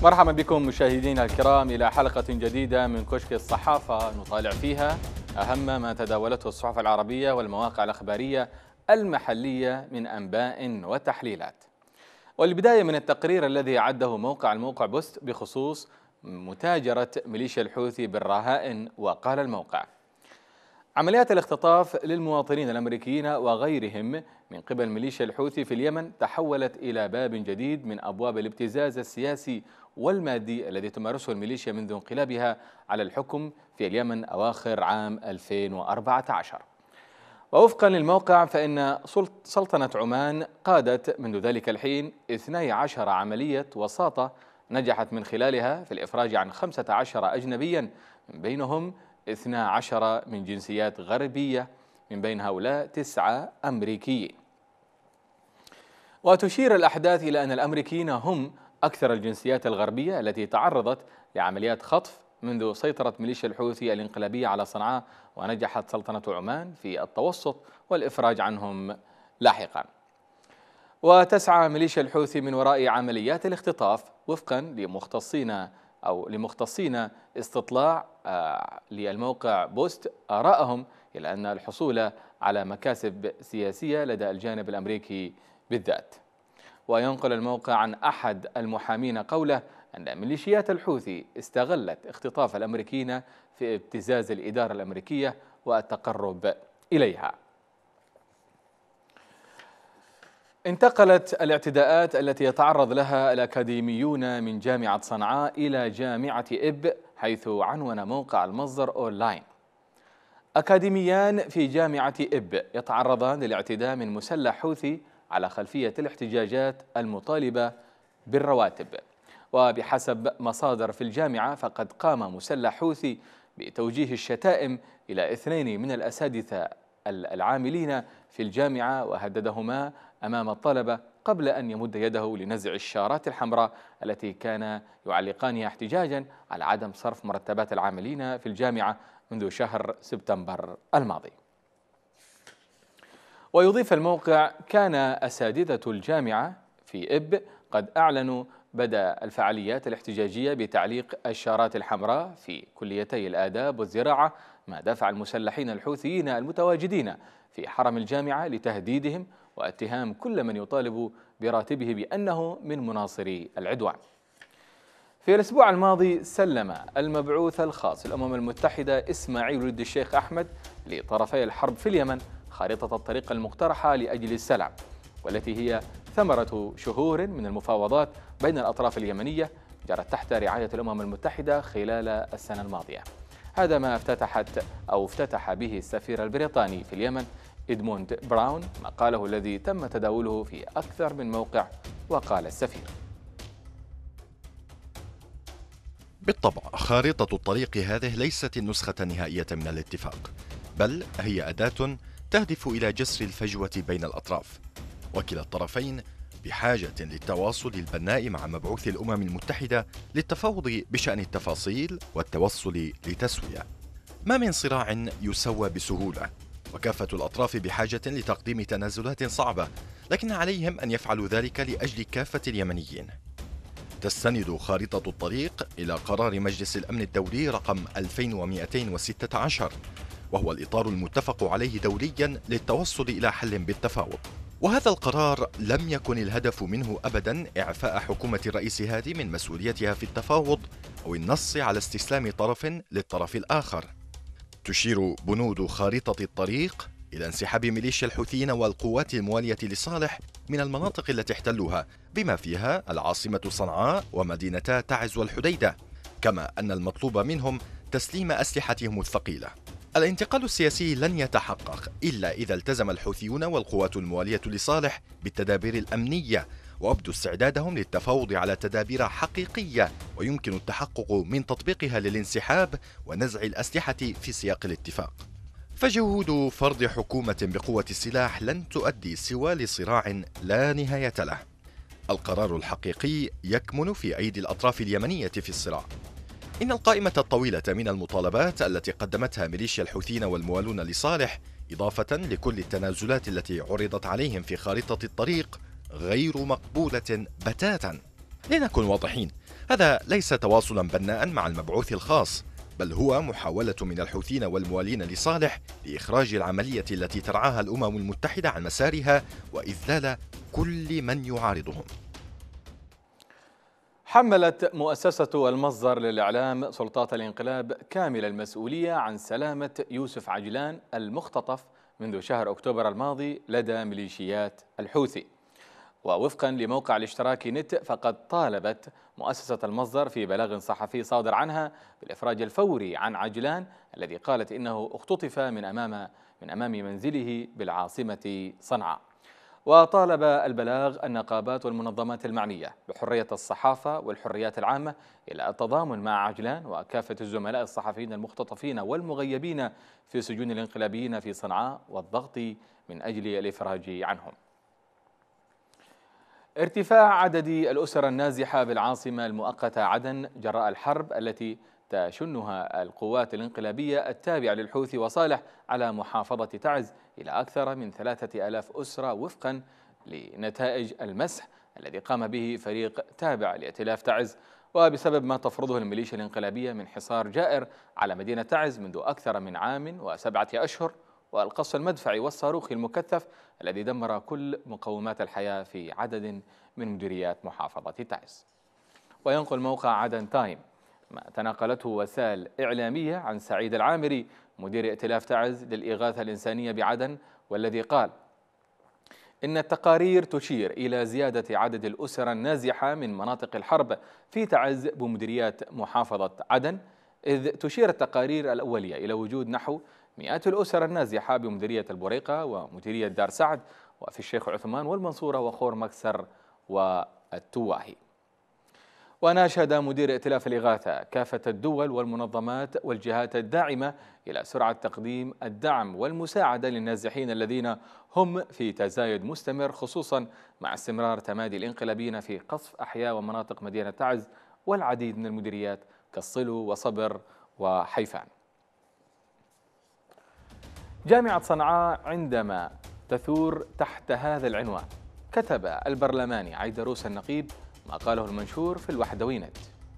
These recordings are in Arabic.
مرحبا بكم مشاهدينا الكرام إلى حلقة جديدة من كشك الصحافة نطالع فيها أهم ما تداولته الصحف العربية والمواقع الأخبارية المحلية من أنباء وتحليلات. والبداية من التقرير الذي أعده الموقع بوست بخصوص متاجرة ميليشيا الحوثي بالرهائن. وقال الموقع: عمليات الاختطاف للمواطنين الأمريكيين وغيرهم من قبل ميليشيا الحوثي في اليمن تحولت إلى باب جديد من أبواب الابتزاز السياسي والمادي الذي تمارسه الميليشيا منذ انقلابها على الحكم في اليمن أواخر عام 2014. ووفقا للموقع فإن سلطنة عمان قادت منذ ذلك الحين 12 عملية وساطة نجحت من خلالها في الإفراج عن 15 أجنبيا، من بينهم 12 من جنسيات غربية، من بين هؤلاء 9 أمريكيين. وتشير الأحداث إلى أن الأمريكيين هم أكثر الجنسيات الغربية التي تعرضت لعمليات خطف منذ سيطرة ميليشيا الحوثي الانقلابية على صنعاء، ونجحت سلطنة عمان في التوسط والإفراج عنهم لاحقا. وتسعى ميليشيا الحوثي من وراء عمليات الاختطاف وفقا لمختصين استطلاع للموقع بوست آراءهم إلى أن الحصول على مكاسب سياسية لدى الجانب الأمريكي بالذات. وينقل الموقع عن أحد المحامين قوله أن ميليشيات الحوثي استغلت اختطاف الأمريكيين في ابتزاز الإدارة الأمريكية والتقرب إليها. انتقلت الاعتداءات التي يتعرض لها الأكاديميون من جامعة صنعاء إلى جامعة إب، حيث عنون موقع المصدر أونلاين: أكاديميان في جامعة إب يتعرضان للاعتداء من مسلح حوثي على خلفية الاحتجاجات المطالبة بالرواتب. وبحسب مصادر في الجامعة فقد قام مسلح حوثي بتوجيه الشتائم إلى 2 من الأساتذة العاملين في الجامعة، وهددهما أمام الطلبة قبل أن يمد يده لنزع الشارات الحمراء التي كان يعلقانها احتجاجا على عدم صرف مرتبات العاملين في الجامعة منذ شهر سبتمبر الماضي. ويضيف الموقع: كان أساتذة الجامعة في إب قد أعلنوا بدء الفعاليات الاحتجاجية بتعليق الشارات الحمراء في كليتي الآداب والزراعة، ما دفع المسلحين الحوثيين المتواجدين في حرم الجامعة لتهديدهم واتهام كل من يطالب براتبه بأنه من مناصري العدوان. في الأسبوع الماضي سلم المبعوث الخاص للأمم المتحدة إسماعيل ولد الشيخ أحمد لطرفي الحرب في اليمن خارطة الطريق المقترحة لأجل السلام، والتي هي ثمرة شهور من المفاوضات بين الأطراف اليمنية جرت تحت رعاية الأمم المتحدة خلال السنة الماضية. هذا ما افتتح به السفير البريطاني في اليمن إدموند براون مقاله الذي تم تداوله في أكثر من موقع. وقال السفير: بالطبع خارطة الطريق هذه ليست النسخة النهائية من الاتفاق، بل هي أداة تهدف إلى جسر الفجوة بين الأطراف، وكلا الطرفين بحاجة للتواصل البناء مع مبعوث الأمم المتحدة للتفاوض بشأن التفاصيل والتوصل لتسوية. ما من صراع يسوى بسهولة، وكافة الأطراف بحاجة لتقديم تنازلات صعبة، لكن عليهم أن يفعلوا ذلك لأجل كافة اليمنيين. تستند خارطة الطريق إلى قرار مجلس الأمن الدولي رقم 2216، وهو الإطار المتفق عليه دوليا للتوصل إلى حل بالتفاوض. وهذا القرار لم يكن الهدف منه أبدا إعفاء حكومة الرئيس هادي من مسؤوليتها في التفاوض أو النص على استسلام طرف للطرف الآخر. تشير بنود خارطة الطريق إلى انسحاب ميليشيا الحوثيين والقوات الموالية لصالح من المناطق التي احتلوها، بما فيها العاصمة صنعاء ومدينتا تعز والحديدة، كما أن المطلوب منهم تسليم أسلحتهم الثقيلة. الانتقال السياسي لن يتحقق إلا إذا التزم الحوثيون والقوات الموالية لصالح بالتدابير الأمنية، وأبدوا استعدادهم للتفاوض على تدابير حقيقية ويمكن التحقق من تطبيقها للانسحاب ونزع الأسلحة في سياق الاتفاق. فجهود فرض حكومة بقوة السلاح لن تؤدي سوى لصراع لا نهاية له. القرار الحقيقي يكمن في أيدي الأطراف اليمنية في الصراع. إن القائمة الطويلة من المطالبات التي قدمتها ميليشيا الحوثيين والموالون لصالح، إضافة لكل التنازلات التي عرضت عليهم في خارطة الطريق، غير مقبولة بتاتا. لنكن واضحين، هذا ليس تواصلا بناء مع المبعوث الخاص، بل هو محاولة من الحوثيين والموالين لصالح لإخراج العملية التي ترعاها الأمم المتحدة عن مسارها وإذلال كل من يعارضهم. حملت مؤسسة المصدر للإعلام سلطات الانقلاب كامل المسؤولية عن سلامة يوسف عجلان المختطف منذ شهر أكتوبر الماضي لدى ميليشيات الحوثي. ووفقا لموقع الاشتراكي نت، فقد طالبت مؤسسة المصدر في بلاغ صحفي صادر عنها بالإفراج الفوري عن عجلان الذي قالت إنه اختطف من أمام منزله بالعاصمة صنعاء. وطالب البلاغ النقابات والمنظمات المعنية بحرية الصحافة والحريات العامة إلى التضامن مع عجلان وكافة الزملاء الصحفيين المختطفين والمغيبين في سجون الانقلابيين في صنعاء والضغط من أجل الإفراج عنهم. ارتفاع عدد الأسر النازحة بالعاصمة المؤقتة عدن جراء الحرب التي تشنها القوات الانقلابية التابعة للحوثي وصالح على محافظة تعز إلى أكثر من 3000 أسرة وفقا لنتائج المسح الذي قام به فريق تابع لائتلاف تعز، وبسبب ما تفرضه الميليشيا الانقلابية من حصار جائر على مدينة تعز منذ أكثر من عام و7 أشهر، والقصف المدفعي والصاروخي المكثف الذي دمر كل مقومات الحياة في عدد من مديريات محافظة تعز. وينقل موقع عدن تايم ما تناقلته وسائل إعلامية عن سعيد العامري مدير ائتلاف تعز للإغاثة الإنسانية بعدن، والذي قال إن التقارير تشير إلى زيادة عدد الأسر النازحة من مناطق الحرب في تعز بمديريات محافظة عدن، إذ تشير التقارير الأولية إلى وجود نحو مئات الأسر النازحة بمديرية البريقة ومديرية دار سعد وفي الشيخ عثمان والمنصورة وخور مكسر والتواهي. وناشد مدير ائتلاف الإغاثة كافة الدول والمنظمات والجهات الداعمة إلى سرعة تقديم الدعم والمساعدة للنازحين الذين هم في تزايد مستمر، خصوصا مع استمرار تمادي الانقلابيين في قصف أحياء ومناطق مدينة تعز والعديد من المديريات كالصلو وصبر وحيفان. جامعة صنعاء عندما تثور تحت هذا العنوان، كتب البرلماني عيدروس النقيب ما قاله المنشور في الوحدوينت.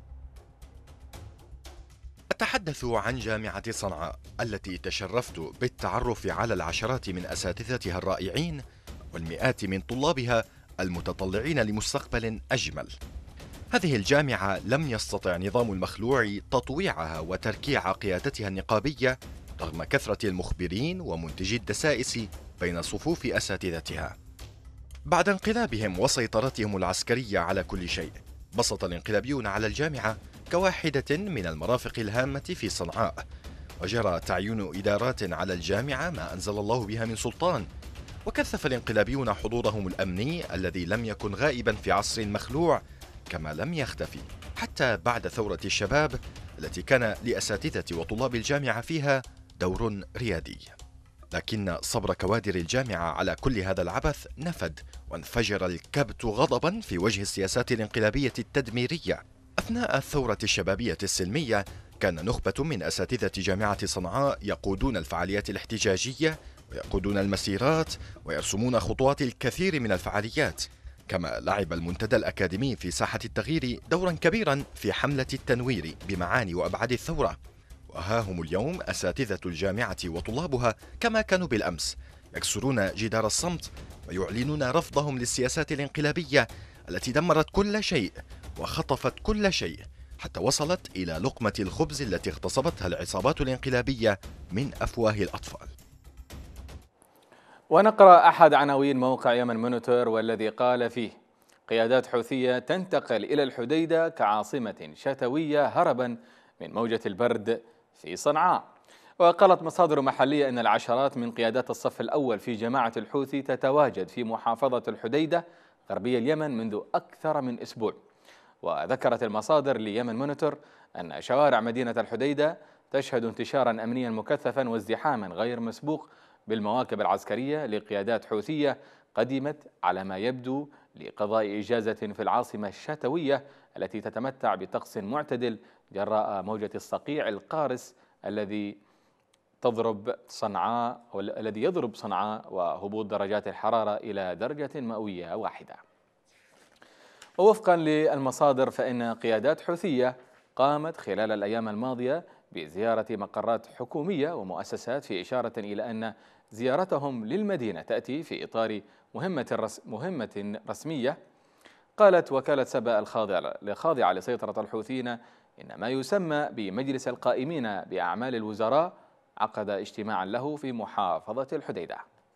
أتحدث عن جامعة صنعاء التي تشرفت بالتعرف على العشرات من أساتذتها الرائعين والمئات من طلابها المتطلعين لمستقبل أجمل. هذه الجامعة لم يستطع نظام المخلوع تطويعها وتركيع قيادتها النقابية رغم كثرة المخبرين ومنتجي الدسائس بين صفوف أساتذتها. بعد انقلابهم وسيطرتهم العسكرية على كل شيء، بسط الانقلابيون على الجامعة كواحدة من المرافق الهامة في صنعاء، وجرى تعيين إدارات على الجامعة ما أنزل الله بها من سلطان، وكثف الانقلابيون حضورهم الأمني الذي لم يكن غائبا في عصر مخلوع، كما لم يختفي حتى بعد ثورة الشباب التي كان لأساتذة وطلاب الجامعة فيها دور ريادي. لكن صبر كوادر الجامعة على كل هذا العبث نفد، وانفجر الكبت غضبا في وجه السياسات الانقلابية التدميرية. أثناء الثورة الشبابية السلمية كان نخبة من أساتذة جامعة صنعاء يقودون الفعاليات الاحتجاجية ويقودون المسيرات ويرسمون خطوات الكثير من الفعاليات، كما لعب المنتدى الأكاديمي في ساحة التغيير دورا كبيرا في حملة التنوير بمعاني وأبعاد الثورة. وها هم اليوم أساتذة الجامعة وطلابها كما كانوا بالأمس يكسرون جدار الصمت ويعلنون رفضهم للسياسات الانقلابية التي دمرت كل شيء وخطفت كل شيء حتى وصلت إلى لقمة الخبز التي اغتصبتها العصابات الانقلابية من أفواه الأطفال. ونقرأ أحد عناوين موقع يمن مونيتور والذي قال فيه: قيادات حوثية تنتقل إلى الحديدة كعاصمة شتوية هربا من موجة البرد في صنعاء. وقالت مصادر محلية أن العشرات من قيادات الصف الأول في جماعة الحوثي تتواجد في محافظة الحديدة غربي اليمن منذ أكثر من أسبوع. وذكرت المصادر ليمن مونيتور أن شوارع مدينة الحديدة تشهد انتشارا أمنيا مكثفا وازدحاما غير مسبوق بالمواكب العسكرية لقيادات حوثية قدمت على ما يبدو لقضاء إجازة في العاصمة الشتوية التي تتمتع بطقس معتدل جراء موجة الصقيع القارس الذي يضرب صنعاء وهبوط درجات الحرارة إلى درجة مئوية واحدة. ووفقا للمصادر فإن قيادات حوثية قامت خلال الأيام الماضية بزيارة مقرات حكومية ومؤسسات، في إشارة إلى أن زيارتهم للمدينة تأتي في إطار مهمة رسمية. قالت وكالة سبأ الخاضعة لسيطرة الحوثيين إن ما يسمى بمجلس القائمين بأعمال الوزراء عقد اجتماعا له في محافظة الحديدة.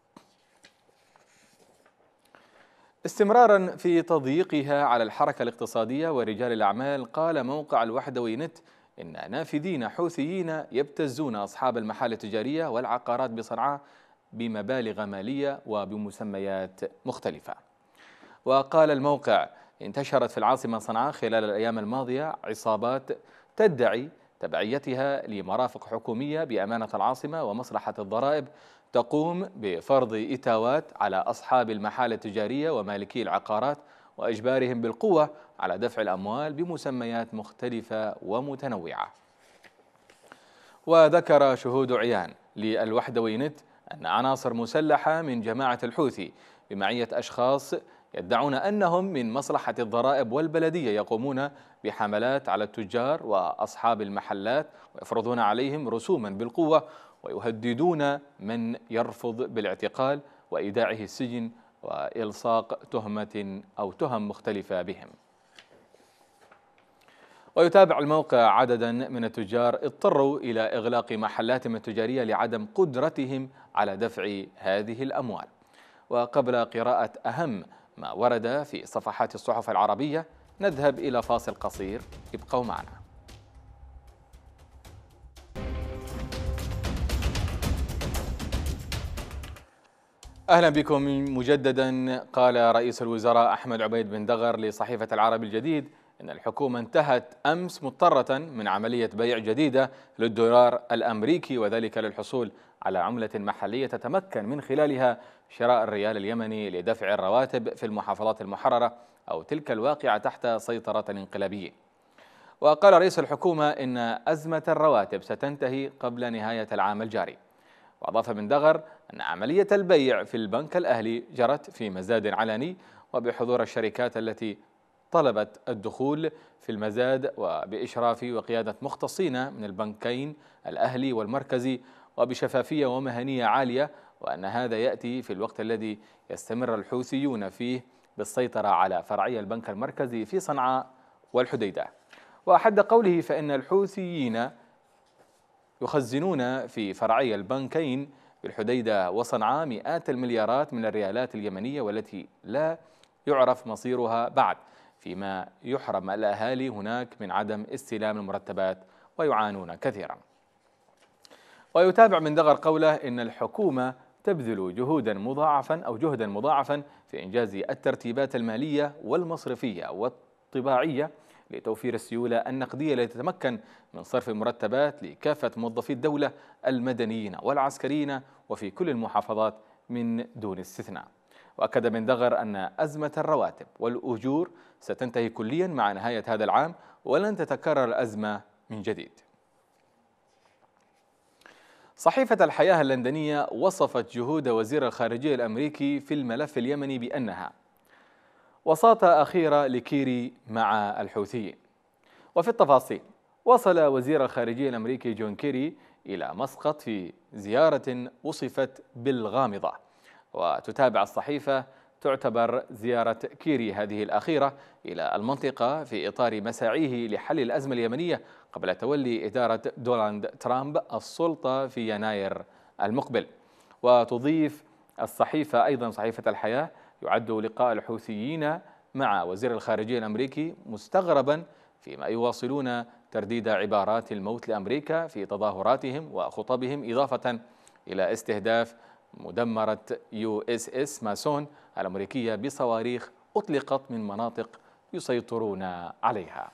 استمرارا في تضييقها على الحركة الاقتصادية ورجال الأعمال، قال موقع الوحدوي نت إن نافذين حوثيين يبتزون أصحاب المحال التجارية والعقارات بصنعاء بمبالغ مالية وبمسميات مختلفة. وقال الموقع انتشرت في العاصمة صنعاء خلال الأيام الماضية عصابات تدعي تبعيتها لمرافق حكومية بأمانة العاصمة ومصلحة الضرائب، تقوم بفرض إتاوات على أصحاب المحال التجارية ومالكي العقارات وإجبارهم بالقوة على دفع الأموال بمسميات مختلفة ومتنوعة. وذكر شهود عيان للوحدوي نت أن عناصر مسلحة من جماعة الحوثي بمعية أشخاص يدعون أنهم من مصلحة الضرائب والبلدية يقومون بحملات على التجار وأصحاب المحلات ويفرضون عليهم رسوما بالقوة ويهددون من يرفض بالاعتقال وإيداعه السجن وإلصاق تهمة أو تهم مختلفة بهم. ويتابع الموقع عددا من التجار اضطروا إلى إغلاق محلاتهم التجارية لعدم قدرتهم على دفع هذه الأموال. وقبل قراءة أهم ما ورد في صفحات الصحف العربية نذهب إلى فاصل قصير، ابقوا معنا. أهلا بكم مجددا. قال رئيس الوزراء أحمد عبيد بن دغر لصحيفة العربي الجديد إن الحكومة انتهت أمس مضطرة من عملية بيع جديدة للدولار الأمريكي، وذلك للحصول على عملة محلية تتمكن من خلالها شراء الريال اليمني لدفع الرواتب في المحافظات المحررة أو تلك الواقعة تحت سيطرة الانقلابيين. وقال رئيس الحكومة إن أزمة الرواتب ستنتهي قبل نهاية العام الجاري. وأضاف بن دغر أن عملية البيع في البنك الأهلي جرت في مزاد علني وبحضور الشركات التي طلبت الدخول في المزاد وبإشراف وقيادة مختصين من البنكين الأهلي والمركزي وبشفافية ومهنية عالية، وأن هذا يأتي في الوقت الذي يستمر الحوثيون فيه بالسيطرة على فرعي البنك المركزي في صنعاء والحديدة. وحد قوله فإن الحوثيين يخزنون في فرعي البنكين بالحديدة وصنعاء مئات المليارات من الريالات اليمنية والتي لا يعرف مصيرها بعد، فيما يحرم الأهالي هناك من عدم استلام المرتبات ويعانون كثيرا. ويتابع من دغر قوله إن الحكومة تبذل جهدا مضاعفا في إنجاز الترتيبات المالية والمصرفية والطباعية لتوفير السيولة النقدية التي تتمكن من صرف المرتبات لكافة موظفي الدولة المدنيين والعسكريين وفي كل المحافظات من دون استثناء. وأكد من دغر أن أزمة الرواتب والأجور ستنتهي كليا مع نهاية هذا العام ولن تتكرر الأزمة من جديد. صحيفة الحياة اللندنية وصفت جهود وزير الخارجية الأمريكي في الملف اليمني بأنها وساطة أخيرة لكيري مع الحوثيين. وفي التفاصيل، وصل وزير الخارجية الأمريكي جون كيري إلى مسقط في زيارة وصفت بالغامضة. وتتابع الصحيفة تعتبر زيارة كيري هذه الأخيرة إلى المنطقة في إطار مساعيه لحل الأزمة اليمنية قبل تولي إدارة دونالد ترامب السلطة في يناير المقبل. وتضيف الصحيفة أيضا صحيفة الحياة يعد لقاء الحوثيين مع وزير الخارجية الأمريكي مستغربا، فيما يواصلون ترديد عبارات الموت لأمريكا في تظاهراتهم وخطبهم، إضافة إلى استهداف مدمرة USS ماسون الأمريكية بصواريخ أطلقت من مناطق يسيطرون عليها.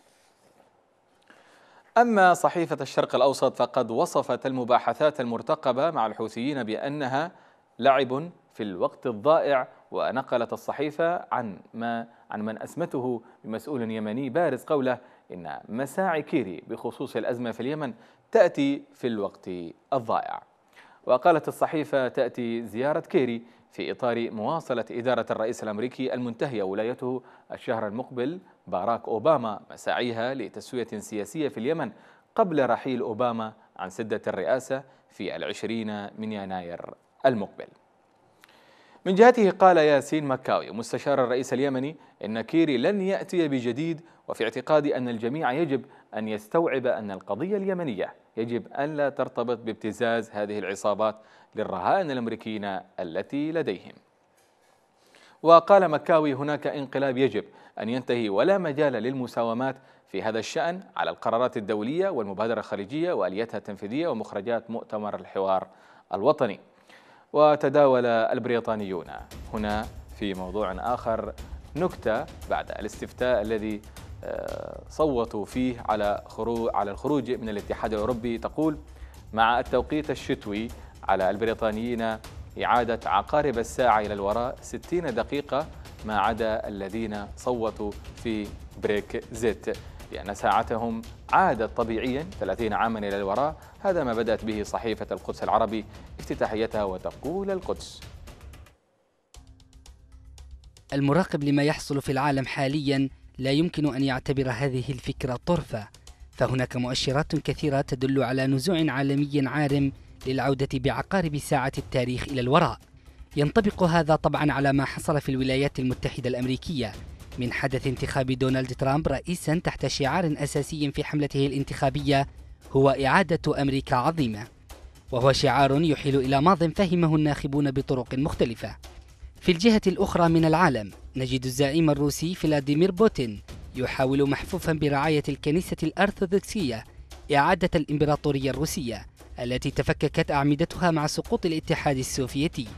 أما صحيفة الشرق الأوسط فقد وصفت المباحثات المرتقبة مع الحوثيين بأنها لعب في الوقت الضائع. ونقلت الصحيفة عن من أسمته بمسؤول يمني بارز قوله إن مساعي كيري بخصوص الأزمة في اليمن تأتي في الوقت الضائع. وقالت الصحيفة تأتي زيارة كيري في إطار مواصلة إدارة الرئيس الأمريكي المنتهية ولايته الشهر المقبل باراك أوباما مساعيها لتسوية سياسية في اليمن قبل رحيل أوباما عن سدة الرئاسة في 20 من يناير المقبل. من جهته قال ياسين مكاوي مستشار الرئيس اليمني إن كيري لن يأتي بجديد، وفي اعتقادي أن الجميع يجب أن يستوعب أن القضية اليمنية يجب أن لا ترتبط بابتزاز هذه العصابات للرهائن الأمريكيين التي لديهم. وقال مكاوي هناك انقلاب يجب أن ينتهي ولا مجال للمساومات في هذا الشأن على القرارات الدولية والمبادرة الخارجية وآلياتها التنفيذية ومخرجات مؤتمر الحوار الوطني. وتداول البريطانيون هنا في موضوع آخر نكتة بعد الاستفتاء الذي صوتوا فيه على الخروج من الاتحاد الأوروبي، تقول: مع التوقيت الشتوي على البريطانيين إعادة عقارب الساعة إلى الوراء 60 دقيقة ما عدا الذين صوتوا في بريكزيت، لأن ساعتهم عادت طبيعيا 30 عاما إلى الوراء. هذا ما بدأت به صحيفة القدس العربي افتتاحيتها، وتقول القدس: المراقب لما يحصل في العالم حاليا لا يمكن أن يعتبر هذه الفكرة طرفة، فهناك مؤشرات كثيرة تدل على نزوع عالمي عارم للعودة بعقارب ساعة التاريخ إلى الوراء. ينطبق هذا طبعا على ما حصل في الولايات المتحدة الأمريكية من حدث انتخاب دونالد ترامب رئيسا تحت شعار أساسي في حملته الانتخابية هو إعادة أمريكا عظيمة، وهو شعار يحيل إلى ماض فهمه الناخبون بطرق مختلفة. في الجهة الأخرى من العالم نجد الزعيم الروسي فلاديمير بوتين يحاول محفوفا برعاية الكنيسة الأرثوذكسية إعادة الإمبراطورية الروسية التي تفككت أعمدتها مع سقوط الاتحاد السوفيتي.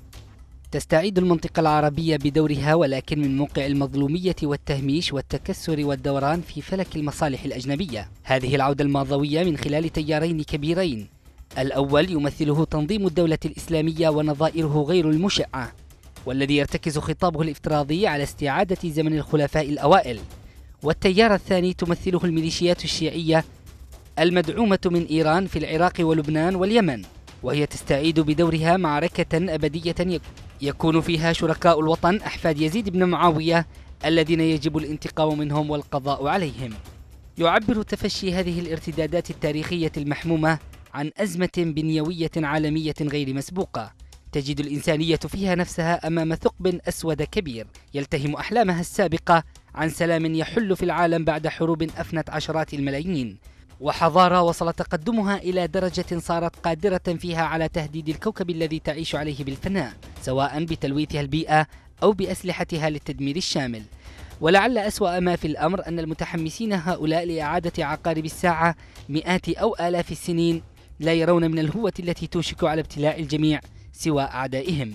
تستعيد المنطقة العربية بدورها، ولكن من موقع المظلومية والتهميش والتكسر والدوران في فلك المصالح الأجنبية. هذه العودة الماضوية من خلال تيارين كبيرين، الأول يمثله تنظيم الدولة الإسلامية ونظائره غير المشعة، والذي يرتكز خطابه الافتراضي على استعادة زمن الخلفاء الأوائل، والتيار الثاني تمثله الميليشيات الشيعية المدعومة من إيران في العراق ولبنان واليمن، وهي تستعيد بدورها معركة أبدية يكون فيها شركاء الوطن أحفاد يزيد بن معاوية الذين يجب الانتقام منهم والقضاء عليهم. يعبر تفشي هذه الارتدادات التاريخية المحمومة عن أزمة بنيوية عالمية غير مسبوقة، تجد الإنسانية فيها نفسها أمام ثقب أسود كبير يلتهم أحلامها السابقة عن سلام يحل في العالم بعد حروب أفنت عشرات الملايين، وحضارة وصل تقدمها إلى درجة صارت قادرة فيها على تهديد الكوكب الذي تعيش عليه بالفناء، سواء بتلويثها البيئة أو بأسلحتها للتدمير الشامل. ولعل أسوأ ما في الأمر أن المتحمسين هؤلاء لإعادة عقارب الساعة مئات أو آلاف السنين لا يرون من الهوة التي توشك على ابتلاء الجميع سوى أعدائهم.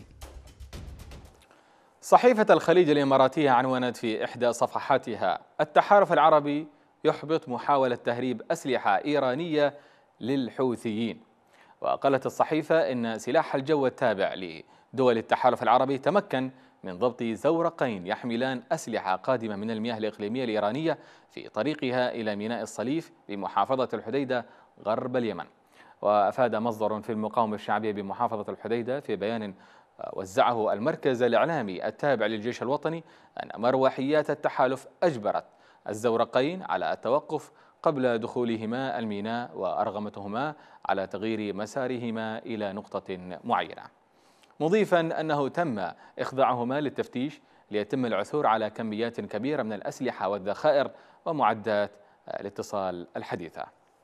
صحيفة الخليج الإماراتية عنونت في إحدى صفحاتها: التحالف العربي يحبط محاولة تهريب أسلحة إيرانية للحوثيين. وقالت الصحيفة إن سلاح الجو التابع لدول التحالف العربي تمكن من ضبط زورقين يحملان أسلحة قادمة من المياه الإقليمية الإيرانية في طريقها إلى ميناء الصليف بمحافظة الحديدة غرب اليمن. وأفاد مصدر في المقاومة الشعبية بمحافظة الحديدة في بيان وزعه المركز الإعلامي التابع للجيش الوطني أن مروحيات التحالف أجبرت الزورقين على التوقف قبل دخولهما الميناء، وأرغمتهما على تغيير مسارهما إلى نقطة معينة، مضيفا أنه تم إخضاعهما للتفتيش ليتم العثور على كميات كبيرة من الأسلحة والذخائر ومعدات الاتصال الحديثة.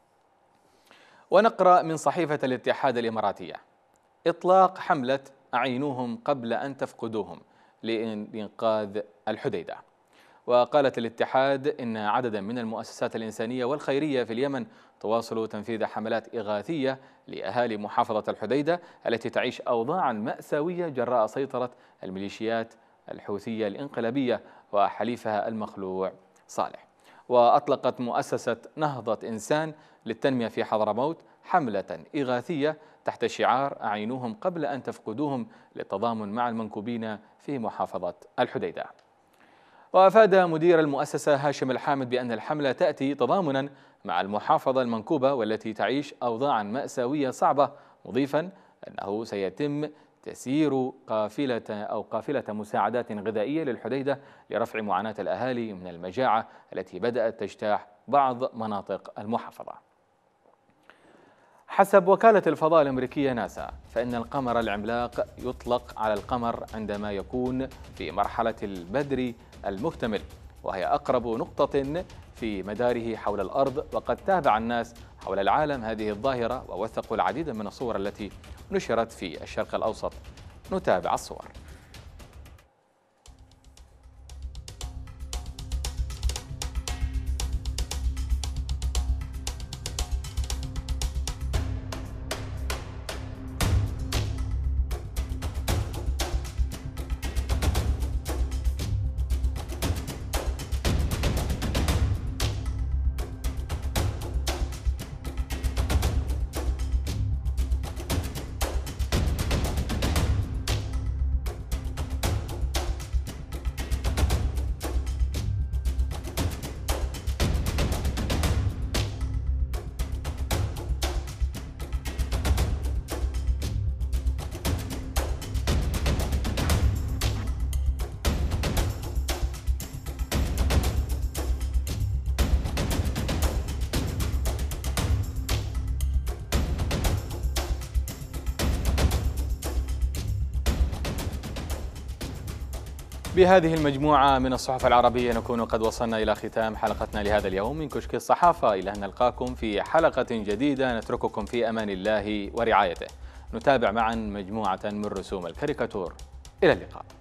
ونقرأ من صحيفة الاتحاد الإماراتية: إطلاق حملة أعينوهم قبل أن تفقدوهم لإنقاذ الحديدة. وقالت الاتحاد إن عددا من المؤسسات الإنسانية والخيرية في اليمن تواصل تنفيذ حملات إغاثية لأهالي محافظة الحديدة التي تعيش أوضاعا مأساوية جراء سيطرة الميليشيات الحوثية الانقلابية وحليفها المخلوع صالح. وأطلقت مؤسسة نهضة إنسان للتنمية في حضرموت حملة إغاثية تحت شعار أعينوهم قبل أن تفقدوهم للتضامن مع المنكوبين في محافظة الحديدة. وأفاد مدير المؤسسة هاشم الحامد بأن الحملة تأتي تضامنا مع المحافظة المنكوبة والتي تعيش أوضاعا مأساوية صعبة، مضيفا أنه سيتم تسير قافلة مساعدات غذائية للحديدة لرفع معاناة الأهالي من المجاعة التي بدأت تجتاح بعض مناطق المحافظة. حسب وكالة الفضاء الأمريكية ناسا، فإن القمر العملاق يطلق على القمر عندما يكون في مرحلة البدر المكتمل، وهي أقرب نقطة في مداره حول الأرض. وقد تابع الناس حول العالم هذه الظاهرة ووثقوا العديد من الصور التي نشرت في الشرق الأوسط. نتابع الصور. بهذه المجموعة من الصحف العربية نكون قد وصلنا إلى ختام حلقتنا لهذا اليوم من كشك الصحافة. إلى أن نلقاكم في حلقة جديدة نترككم في أمان الله ورعايته. نتابع معا مجموعة من رسوم الكاريكاتور. إلى اللقاء.